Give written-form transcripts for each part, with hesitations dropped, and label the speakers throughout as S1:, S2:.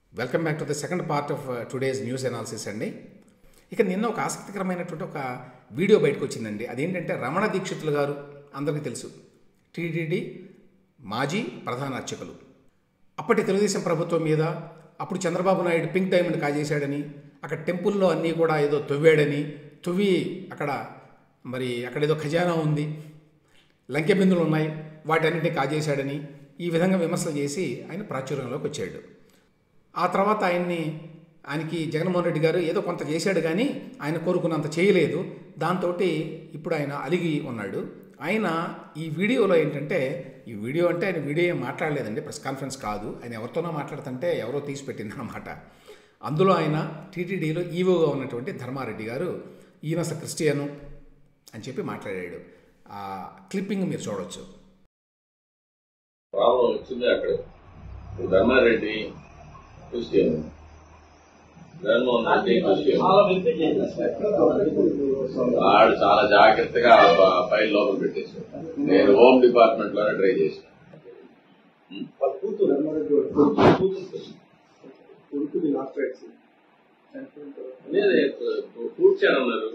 S1: Welcome back to the second part of today's news analysis అండి. ఇక నిన్న ఒక ఆసక్తికరమైనటువంటి ఒక వీడియో బయటకు వచ్చిందండి. అదేంటంటే రమణ దీక్షితులు గారు అందరికీ తెలుసు, టీటీడీ మాజీ ప్రధాన అర్చకులు. అప్పటి తెలుగుదేశం ప్రభుత్వం మీద అప్పుడు చంద్రబాబు నాయుడు పింక్ డైమండ్ కాజేశాడని, అక్కడ టెంపుల్లో అన్నీ కూడా ఏదో తవ్వాడని, అక్కడ అక్కడేదో ఖజానా ఉంది, లంకె బిందులు ఉన్నాయి, వాటన్నింటినీ కాజేశాడని ఈ విధంగా విమర్శలు చేసి ఆయన ప్రాచుర్యంలోకి వచ్చాడు. ఆ తర్వాత ఆయనకి జగన్మోహన్ రెడ్డి గారు ఏదో కొంత చేశాడు, కానీ ఆయన కోరుకున్నంత చేయలేదు. దాంతో ఇప్పుడు ఆయన అలిగి ఉన్నాడు. ఆయన ఈ వీడియోలో ఏంటంటే, ఈ వీడియో అంటే ఆయన వీడియో ఏం మాట్లాడలేదండి, ప్రెస్ కాన్ఫరెన్స్ కాదు, ఆయన ఎవరితోనో మాట్లాడుతుంటే ఎవరో తీసి పెట్టిందన్నమాట. అందులో ఆయన టీటీడీలో ఈవోగా ఉన్నటువంటి ధర్మారెడ్డి గారు ఈయన అసలు క్రిస్టియను అని చెప్పి మాట్లాడాడు. ఆ క్లిప్పింగ్ మీరు చూడవచ్చు.
S2: ప్రాబ్లం వచ్చింది అక్కడ. Dharma Reddy Christian, Jaganmohan Reddy Christian. వాడు చాలా జాగ్రత్తగా ఫైల్ లోపల పెట్టేశాడు. నేను హోమ్ డిపార్ట్మెంట్ లోనే ట్రై చేశాను. కూర్చానన్నారు,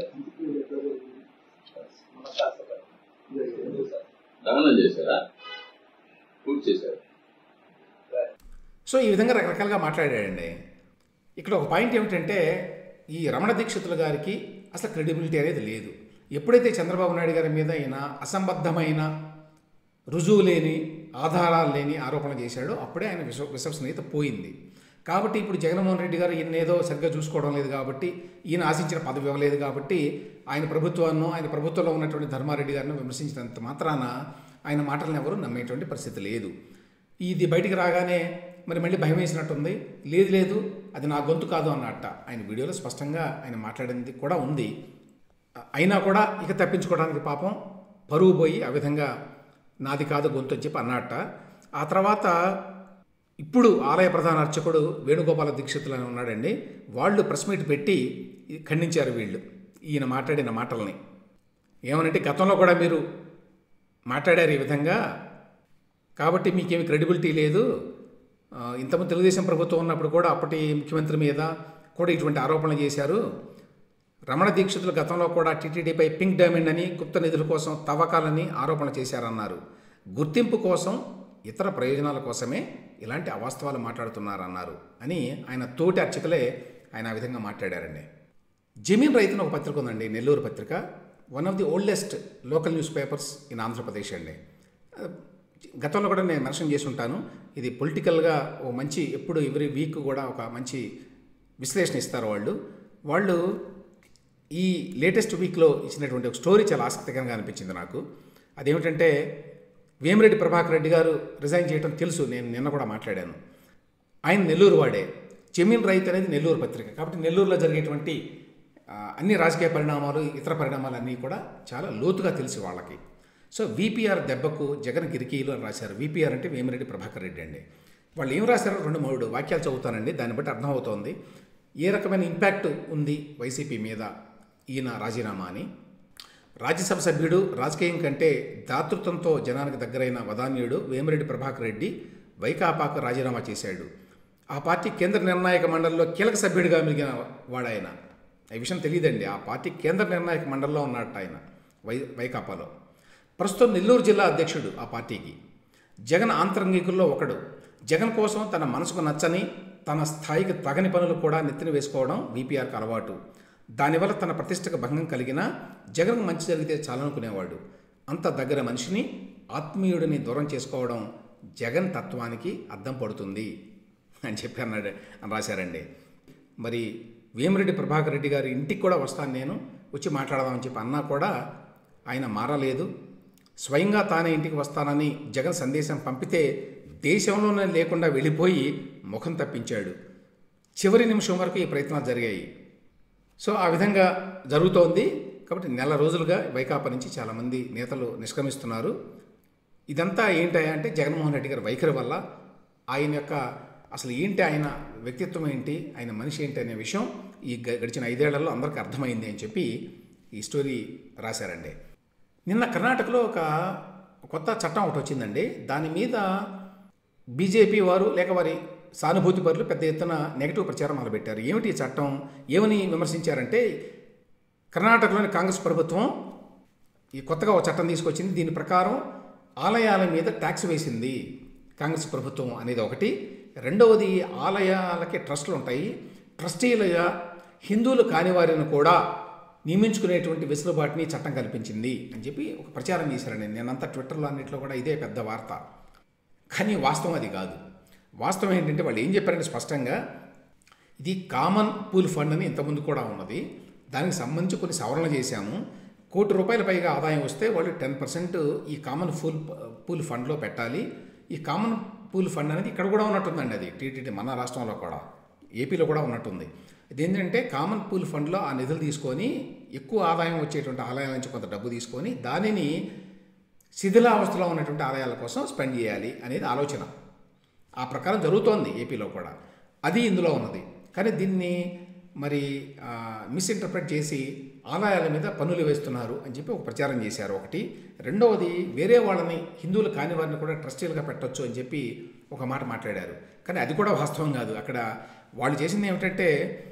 S2: దహనం చేశారా, పూర్తి చేశారు.
S1: సో ఈ విధంగా రకరకాలుగా మాట్లాడాడండి. ఇక్కడ ఒక పాయింట్ ఏమిటంటే, ఈ రమణ దీక్షితుల గారికి అసలు క్రెడిబిలిటీ అనేది లేదు. ఎప్పుడైతే చంద్రబాబు నాయుడు గారి మీద ఈయన అసంబద్ధమైన, రుజువు లేని, ఆధారాలు లేని ఆరోపణ చేశాడో అప్పుడే ఆయన విశ్వసనీయత పోయింది. కాబట్టి ఇప్పుడు జగన్మోహన్ రెడ్డి గారు ఈయన ఏదో సరిగ్గా చూసుకోవడం లేదు కాబట్టి, ఈయన ఆశించిన పదవి ఇవ్వలేదు కాబట్టి, ఆయన ప్రభుత్వంలో ఉన్నటువంటి ధర్మారెడ్డి గారిని విమర్శించినంత మాత్రాన ఆయన మాటలను ఎవరు నమ్మేటువంటి పరిస్థితి లేదు. ఇది బయటికి రాగానే మళ్ళీ భయం వేసినట్టుంది. లేదు అది నా గొంతు కాదు అన్నట్ట ఆయన వీడియోలో స్పష్టంగా ఆయన మాట్లాడింది కూడా ఉంది. అయినా కూడా ఇక తప్పించుకోవడానికి పాపం పరువు పోయి ఆ విధంగా నాది కాదు గొంతు అని చెప్పి అన్నట్ట. ఆ తర్వాత ఇప్పుడు ఆలయ ప్రధాన అర్చకుడు వేణుగోపాల దీక్షితులు అని ఉన్నాడండి. వాళ్ళు ప్రెస్ మీట్ పెట్టి ఖండించారు వీళ్ళు ఈయన మాట్లాడిన మాటల్ని. ఏమనంటే, గతంలో కూడా మీరు మాట్లాడారు ఈ విధంగా, కాబట్టి మీకేమి క్రెడిబిలిటీ లేదు. ఇంతకుముందు తెలుగుదేశం ప్రభుత్వం ఉన్నప్పుడు కూడా అప్పటి ముఖ్యమంత్రి మీద కూడా ఇటువంటి ఆరోపణలు చేశారు. రమణ దీక్షితులు గతంలో కూడా టీటీడీపై పింక్ డైమండ్ అని, గుప్త నిధుల కోసం తవ్వకాలని ఆరోపణలు చేశారన్నారు. గుర్తింపు కోసం, ఇతర ప్రయోజనాల కోసమే ఇలాంటి అవాస్తవాలు మాట్లాడుతున్నారన్నారు అని ఆయన తోటి అర్చకులే ఆయన ఆ విధంగా మాట్లాడారండి. జమీన్ రైతును ఒక పత్రిక ఉందండి, నెల్లూరు పత్రిక, one of the oldest local newspapers in Andhra Pradesh అండి. గతంలో కూడా నేను మెన్షన్ చేసి ఉంటాను. ఇది పొలిటికల్గా ఓ మంచి, ఎప్పుడు ఎవ్రీ వీక్ కూడా ఒక మంచి విశ్లేషణ ఇస్తారు వాళ్ళు. ఈ లేటెస్ట్ వీక్లో ఇచ్చినటువంటి ఒక స్టోరీ చాలా ఆసక్తికరంగా అనిపించింది నాకు. అదేమిటంటే, వేమిరెడ్డి ప్రభాకర్ రెడ్డి గారు రిజైన్ చేయడం తెలుసు, నేను నిన్న కూడా మాట్లాడాను. ఆయన నెల్లూరు వాడే. జమీన్ రైతు అనేది నెల్లూరు పత్రిక, కాబట్టి నెల్లూరులో జరిగేటువంటి అన్ని రాజకీయ పరిణామాలు, ఇతర పరిణామాలు అన్నీ కూడా చాలా లోతుగా తెలుసు వాళ్ళకి. సో వీపీఆర్ దెబ్బకు జగన్ గిరికీలు అని రాశారు. వీపీఆర్ అంటే వేమిరెడ్డి ప్రభాకర్ రెడ్డి అండి. వాళ్ళు ఏం రాశారో 2-3 వాక్యాలు చదువుతానండి, దాన్ని బట్టి అర్థమవుతోంది ఏ రకమైన ఇంపాక్ట్ ఉంది వైసీపీ మీద ఈయన రాజీనామా అని. రాజ్యసభ సభ్యుడు, రాజకీయం కంటే దాతృత్వంతో జనానికి దగ్గరైన వదాన్యుడు వేమిరెడ్డి ప్రభాకర్ రెడ్డి వైకాపాకు రాజీనామా చేశాడు. ఆ పార్టీ కేంద్ర నిర్ణాయక మండలిలో కీలక సభ్యుడిగా మిగిలిన వాడాయన. ఈ విషయం తెలియదండి. ఆ పార్టీ కేంద్ర నిర్ణాయక మండలిలో ఉన్నట్టు ఆయన వైకాపాలో. ప్రస్తుతం నెల్లూరు జిల్లా అధ్యక్షుడు ఆ పార్టీకి. జగన్ ఆంతరంగికుల్లో ఒకడు. జగన్ కోసం తన మనసుకు నచ్చని, తన స్థాయికి తగని పనులు కూడా నెత్తిన వేసుకోవడం వీపీఆర్కి అలవాటు. దానివల్ల తన ప్రతిష్టకు భంగం కలిగినా జగన్కు మంచి జరిగితే చాలనుకునేవాడు. అంత దగ్గర మనిషిని, ఆత్మీయుడిని దూరం చేసుకోవడం జగన్ తత్వానికి అద్దం పడుతుంది అని చెప్పి అని రాశారండి. మరి వేమిరెడ్డి ప్రభాకర్ రెడ్డి గారి ఇంటికి కూడా వస్తాను, నేను వచ్చి మాట్లాడదామని చెప్పి అన్నా కూడా ఆయన మారలేదు. స్వయంగా తానే ఇంటికి వస్తానని జగన్ సందేశం పంపితే దేశంలోనే లేకుండా వెళ్ళిపోయి ముఖం తప్పించాడు. చివరి నిమిషం వరకు ఈ ప్రయత్నాలు జరిగాయి. సో ఆ విధంగా జరుగుతోంది. కాబట్టి నెల రోజులుగా వైకాపా నుంచి చాలామంది నేతలు నిష్క్రమిస్తున్నారు. ఇదంతా ఏంటంటే అంటే జగన్మోహన్ రెడ్డి గారి వైఖరి వల్ల, ఆయన యొక్క అసలు ఏంటి, ఆయన వ్యక్తిత్వం ఏంటి, ఆయన మనిషి ఏంటి అనే విషయం ఈ గడిచిన 5 ఏళ్లలో అందరికీ అర్థమైంది అని చెప్పి ఈ స్టోరీ రాశారండి. నిన్న కర్ణాటకలో ఒక కొత్త చట్టం ఒకటి వచ్చిందండి. దాని మీద బీజేపీ వారు లేక వారి సానుభూతి పరులు పెద్ద ఎత్తున నెగిటివ్ ప్రచారం మొదలుపెట్టారు. ఏమిటి ఈ చట్టం, ఏమని విమర్శించారంటే కర్ణాటకలోని కాంగ్రెస్ ప్రభుత్వం ఈ కొత్తగా ఒక చట్టం తీసుకొచ్చింది. దీని ప్రకారం ఆలయాల మీద ట్యాక్స్ వేసింది కాంగ్రెస్ ప్రభుత్వం అనేది ఒకటి. రెండవది, ఆలయాలకి ట్రస్టులు ఉంటాయి, ట్రస్టీలుగా హిందువులు కాని వారిని కూడా నియమించుకునేటువంటి వెసులుబాటుని చట్టం కల్పించింది అని చెప్పి ఒక ప్రచారం చేశారండి. నేనంతా ట్విట్టర్లో అన్నింటిలో కూడా ఇదే పెద్ద వార్త. కానీ వాస్తవం అది కాదు. వాస్తవం ఏంటంటే వాళ్ళు ఏం చెప్పారంటే స్పష్టంగా ఇది కామన్ పూల్ ఫండ్ అని ఇంతకుముందు కూడా ఉన్నది, దానికి సంబంధించి కొన్ని సవరణలు చేశాము. ₹1,00,00,000 పైగా ఆదాయం వస్తే వాళ్ళు 10% ఈ కామన్ పూల్ ఫండ్లో పెట్టాలి. ఈ కామన్ పూల్ ఫండ్ అనేది ఇక్కడ కూడా ఉన్నట్టుందండి, అది టీటీడీ మన రాష్ట్రంలో కూడా, ఏపీలో కూడా ఉన్నట్టుంది. ఇదేంటంటే కామన్ పూల్ ఫండ్లో ఆ నిధులు తీసుకొని ఎక్కువ ఆదాయం వచ్చేటువంటి ఆలయాల నుంచి కొంత డబ్బు తీసుకొని దానిని శిథిలావస్థలో ఉన్నటువంటి ఆలయాల కోసం స్పెండ్ చేయాలి అనేది ఆలోచన. ఆ ప్రకారం జరుగుతోంది ఏపీలో కూడా, అది ఇందులో ఉన్నది. కానీ దీన్ని మరి మిస్ఇంటర్ప్రెట్ చేసి ఆలయాల మీద పన్నులు వేస్తున్నారు అని చెప్పి ఒక ప్రచారం చేశారు ఒకటి. రెండవది, వేరే వాళ్ళని హిందువులు కాని వారిని కూడా ట్రస్టీలుగా పెట్టొచ్చు అని చెప్పి ఒక మాట మాట్లాడారు. కానీ అది కూడా వాస్తవం కాదు. అక్కడ వాళ్ళు చేసింది ఏమిటంటే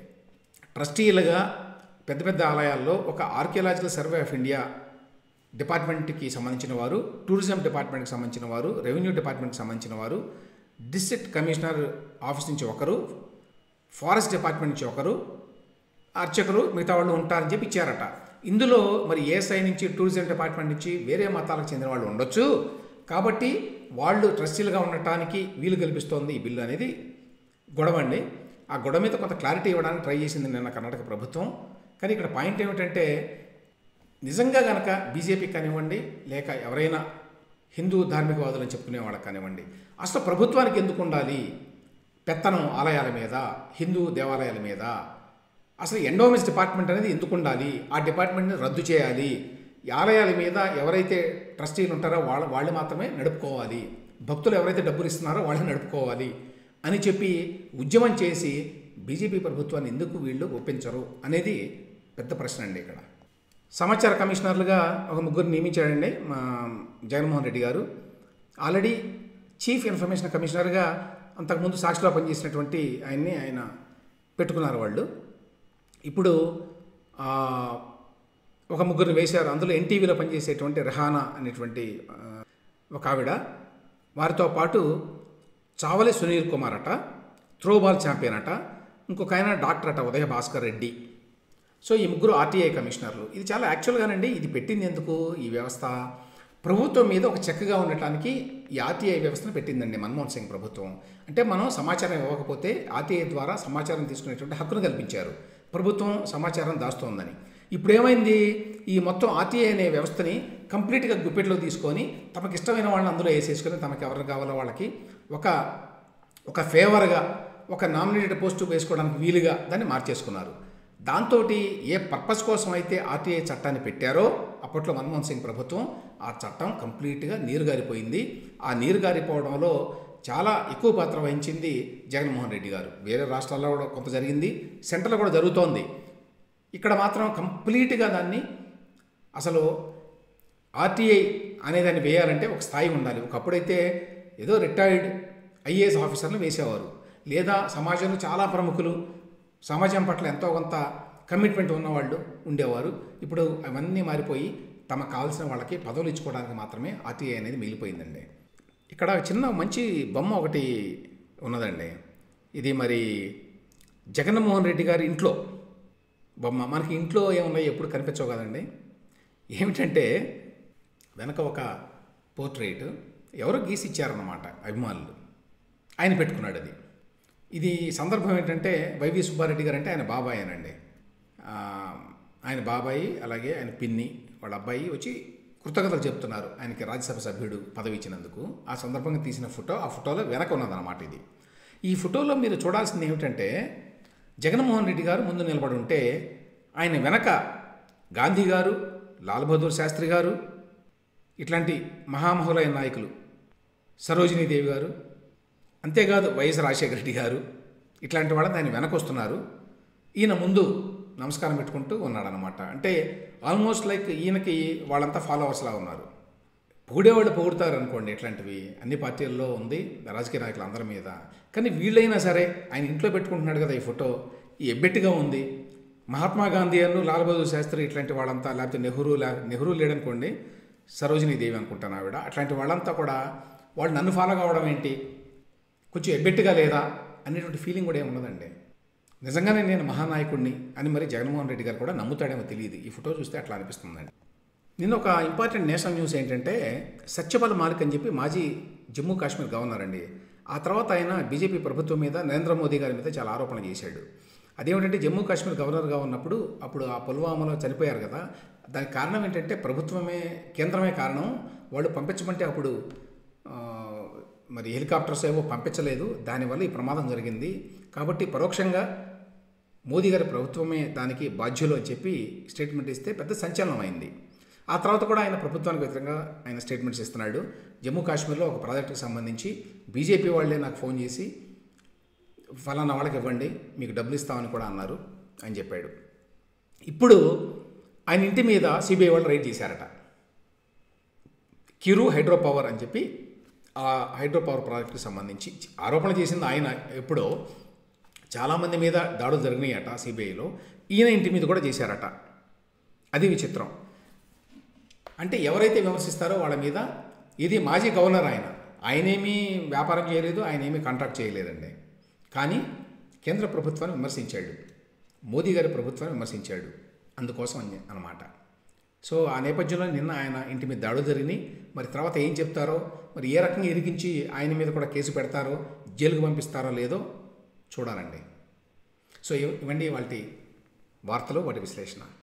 S1: ట్రస్టీలుగా పెద్ద పెద్ద ఆలయాల్లో ఒక ఆర్కియాలజికల్ సర్వే ఆఫ్ ఇండియా డిపార్ట్మెంట్కి సంబంధించిన వారు, టూరిజం డిపార్ట్మెంట్కి సంబంధించిన వారు, రెవెన్యూ డిపార్ట్మెంట్కి సంబంధించిన వారు, డిస్ట్రిక్ట్ కమిషనర్ ఆఫీస్ నుంచి ఒకరు, ఫారెస్ట్ డిపార్ట్మెంట్ నుంచి ఒకరు, అర్చకులు, మిగతా వాళ్ళు ఉంటారని చెప్పి ఇచ్చారట. ఇందులో మరి ఏఎస్ఐ నుంచి, టూరిజం డిపార్ట్మెంట్ నుంచి వేరే మతాలకు చెందిన వాళ్ళు ఉండొచ్చు, కాబట్టి వాళ్ళు ట్రస్టీలుగా ఉండటానికి వీలు కల్పిస్తోంది ఈ బిల్లు అనేది గొడవ అండి. ఆ గొడవ మీద కొంత క్లారిటీ ఇవ్వడానికి ట్రై చేసింది నిన్న కర్ణాటక ప్రభుత్వం. కానీ ఇక్కడ పాయింట్ ఏమిటంటే నిజంగా కనుక బీజేపీ కానివ్వండి, లేక ఎవరైనా హిందూ ధార్మికవాదులు అని చెప్పుకునే వాళ్ళకి కానివ్వండి, అసలు ప్రభుత్వానికి ఎందుకు ఉండాలి పెత్తనం ఆలయాల మీద, హిందూ దేవాలయాల మీద? అసలు ఎండోమెంట్స్ డిపార్ట్మెంట్ అనేది ఎందుకు ఉండాలి? ఆ డిపార్ట్మెంట్ని రద్దు చేయాలి. ఈ ఆలయాల మీద ఎవరైతే ట్రస్టీలు ఉంటారో వాళ్ళు మాత్రమే నడుపుకోవాలి, భక్తులు ఎవరైతే డబ్బులు ఇస్తున్నారో వాళ్ళని నడుపుకోవాలి అని చెప్పి ఉద్యమం చేసి బీజేపీ ప్రభుత్వాన్ని ఎందుకు వీళ్ళు ఒప్పించరు అనేది పెద్ద ప్రశ్న అండి. ఇక్కడ సమాచార కమిషనర్లుగా ఒక ముగ్గురు నియమించాడండి మా జగన్మోహన్ రెడ్డి గారు. ఆల్రెడీ చీఫ్ ఇన్ఫర్మేషన్ కమిషనర్గా అంతకుముందు సాక్షిలో పనిచేసినటువంటి ఆయన పెట్టుకున్నారు వాళ్ళు. ఇప్పుడు ఒక ముగ్గురిని వేశారు. అందులో ఎన్టీవీలో పనిచేసేటువంటి రెహానా అనేటువంటి ఒక ఆవిడ, వారితో పాటు చావలి సునీల్ కుమార్ అట, త్రోబాల్ ఛాంపియన్ అట, ఇంకొక ఆయన డాక్టర్ అట ఉదయ భాస్కర్ రెడ్డి. సో ఈ ముగ్గురు ఆర్టీఐ కమిషనర్లు. ఇది చాలా యాక్చువల్గానండి, ఇది పెట్టింది ఎందుకు? ఈ వ్యవస్థ ప్రభుత్వం మీద ఒక చెక్కగా ఉండటానికి ఈ ఆర్టీఐ వ్యవస్థను పెట్టిందండి మన్మోహన్ సింగ్ ప్రభుత్వం. అంటే మనం సమాచారం ఇవ్వకపోతే ఆర్టీఐ ద్వారా సమాచారం తీసుకునేటువంటి హక్కును కల్పించారు. ప్రభుత్వం సమాచారం దాస్తోందని. ఇప్పుడు ఏమైంది? ఈ మొత్తం ఆర్టీఐ అనే వ్యవస్థని కంప్లీట్గా గుప్పెట్లో తీసుకొని తమకు ఇష్టమైన వాళ్ళని అందులో వేసేసుకొని తమకు ఎవరు కావాలో వాళ్ళకి ఒక ఫేవర్గా ఒక నామినేటెడ్ పోస్టు వేసుకోవడానికి వీలుగా దాన్ని మార్చేసుకున్నారు. దాంతో ఏ పర్పస్ కోసం అయితే ఆర్టీఐ చట్టాన్ని పెట్టారో అప్పట్లో మన్మోహన్ సింగ్ ప్రభుత్వం, ఆ చట్టం కంప్లీట్గా నీరుగారిపోయింది. ఆ నీరుగారిపోవడంలో చాలా ఎక్కువ పాత్ర వహించింది జగన్మోహన్ రెడ్డి గారు. వేరే రాష్ట్రాల్లో కూడా కొంత జరిగింది, సెంట్రల్లో కూడా జరుగుతోంది. ఇక్కడ మాత్రం కంప్లీట్గా దాన్ని అసలు ఆర్టీఐ అనేదాన్ని వేయాలంటే ఒక స్థాయి ఉండాలి. ఒకప్పుడైతే ఏదో రిటైర్డ్ ఐఏఎస్ ఆఫీసర్లు వేసేవారు, లేదా సమాజంలో చాలా ప్రముఖులు, సమాజం పట్ల ఎంతో కొంత కమిట్మెంట్ ఉన్నవాళ్ళు ఉండేవారు. ఇప్పుడు అవన్నీ మారిపోయి తమకు కావాల్సిన వాళ్ళకి పదవులు ఇచ్చుకోవడానికి మాత్రమే ఆర్టీఐ అనేది మిగిలిపోయిందండి. ఇక్కడ చిన్న మంచి బొమ్మ ఒకటి ఉన్నదండి. ఇది మరి జగన్మోహన్ రెడ్డి గారి ఇంట్లో బొమ్మ. మనకి ఇంట్లో ఏమున్నాయి ఎప్పుడు కనిపించవు కదండి. ఏమిటంటే వెనక ఒక పోర్ట్రేట్ ఎవరో గీసి ఇచ్చారన్నమాట అభిమానులు, ఆయన పెట్టుకున్నాడు అది. ఇది సందర్భం ఏంటంటే వైవి సుబ్బారెడ్డి గారు అంటే ఆయన బాబాయ్ అనండి. ఆయన బాబాయి అలాగే ఆయన పిన్ని వాళ్ళ అబ్బాయి వచ్చి కృతజ్ఞతలు చెప్తున్నారు ఆయనకి రాజ్యసభ సభ్యుడు పదవి ఇచ్చినందుకు. ఆ సందర్భంగా తీసిన ఫోటో, ఆ ఫోటోలో వెనక ఉన్నదన్నమాట ఇది. ఈ ఫోటోలో మీరు చూడాల్సింది ఏమిటంటే జగన్మోహన్ రెడ్డి గారు ముందు నిలబడి ఉంటే ఆయన వెనక గాంధీ గారు, లాల్ బహదూర్ శాస్త్రి గారు, ఇట్లాంటి మహామహులైన నాయకులు, సరోజినీదేవి గారు, అంతేకాదు వైఎస్ రాజశేఖర రెడ్డి గారు, ఇట్లాంటి వాళ్ళని ఆయన వెనక వస్తున్నారు. ఈయన ముందు నమస్కారం పెట్టుకుంటూ ఉన్నాడనమాట. అంటే ఆల్మోస్ట్ లైక్ ఈయనకి వాళ్ళంతా ఫాలోవర్స్లా ఉన్నారు. పొగిడేవాళ్ళు పొగుడతారు అనుకోండి, ఇట్లాంటివి అన్ని పార్టీల్లో ఉంది రాజకీయ నాయకులు అందరి మీద. కానీ వీళ్ళైనా సరే ఆయన ఇంట్లో పెట్టుకుంటున్నాడు కదా ఈ ఫోటో, ఈ ఎబ్బెట్టుగా ఉంది. మహాత్మా గాంధీ అను లాల్ బహదూర్ శాస్త్రి ఇట్లాంటి వాళ్ళంతా, లేకపోతే నెహ్రూ లేడనుకోండి, సరోజినీ దేవి అనుకుంటాను ఆవిడ, అట్లాంటి వాళ్ళంతా కూడా వాళ్ళు నన్ను ఫాలో కావడం ఏంటి, కొంచెం ఎబ్బెట్టుగా లేదా అనేటువంటి ఫీలింగ్ కూడా ఏమి ఉండదండి. నిజంగానే నేను మహానాయకుడిని అని మరి జగన్మోహన్ రెడ్డి గారు కూడా నమ్ముతాడేమో తెలియదు. ఈ ఫోటో చూస్తే అట్లా అనిపిస్తుందండి. నిన్న ఒక ఇంపార్టెంట్ నేషనల్ న్యూస్ ఏంటంటే, సత్యపాల్ మాలిక్ అని చెప్పి మాజీ జమ్మూ కాశ్మీర్ గవర్నర్ అండి. ఆ తర్వాత ఆయన బీజేపీ ప్రభుత్వం మీద, నరేంద్ర మోదీ గారి మీద చాలా ఆరోపణలు చేశాడు. అదేమిటంటే, జమ్మూ కాశ్మీర్ గవర్నర్గా ఉన్నప్పుడు అప్పుడు ఆ పుల్వామాలో చనిపోయారు కదా, దానికి కారణం ఏంటంటే కేంద్రమే కారణం. వాళ్ళు పంపించమంటే అప్పుడు మరి హెలికాప్టర్స్ ఏవో పంపించలేదు, దానివల్ల ఈ ప్రమాదం జరిగింది. కాబట్టి పరోక్షంగా మోదీ గారి ప్రభుత్వమే దానికి బాధ్యులు అని చెప్పి స్టేట్మెంట్ ఇస్తే పెద్ద సంచలనం అయింది. ఆ తర్వాత కూడా ఆయన ప్రభుత్వానికి వ్యతిరేకంగా ఆయన స్టేట్మెంట్స్ ఇస్తున్నాడు. జమ్మూ కాశ్మీర్లో ఒక ప్రాజెక్టుకు సంబంధించి బీజేపీ వాళ్ళే నాకు ఫోన్ చేసి ఫలానా వాళ్ళకి ఇవ్వండి, మీకు డబ్బులు ఇస్తామని కూడా అన్నారు అని చెప్పాడు. ఇప్పుడు ఆయన ఇంటి మీద సిబిఐ వాళ్ళు రైడ్ చేశారట. కిరు హైడ్రో పవర్ అని చెప్పి ఆ హైడ్రో పవర్ ప్రాజెక్టుకి సంబంధించి ఆరోపణ చేసింది ఆయన. ఎప్పుడో చాలామంది మీద దాడులు జరిగినాయట సిబిఐలో, ఈయన ఇంటి మీద కూడా చేశారట. అది విచిత్రం. అంటే ఎవరైతే విమర్శిస్తారో వాళ్ళ మీద, ఇది మాజీ గవర్నర్ ఆయనేమీ వ్యాపారం చేయలేదు, ఆయనేమీ కాంట్రాక్ట్ చేయలేదండి. కానీ కేంద్ర ప్రభుత్వాన్ని విమర్శించాడు, మోదీ గారి ప్రభుత్వాన్ని విమర్శించాడు, అందుకోసం అన్నమాట. సో ఆ నేపథ్యంలో నిన్న ఆయన ఇంటి మీద దాడులు జరిగినాయి. మరి తర్వాత ఏం చెప్తారో, మరి ఏ రకంగా ఇరికించి ఆయన మీద కూడా కేసు పెడతారో, జైలుకు పంపిస్తారో లేదో చూడాలండి. సో ఇవ్వండి వాటి వార్తలు, వాటి విశ్లేషణ.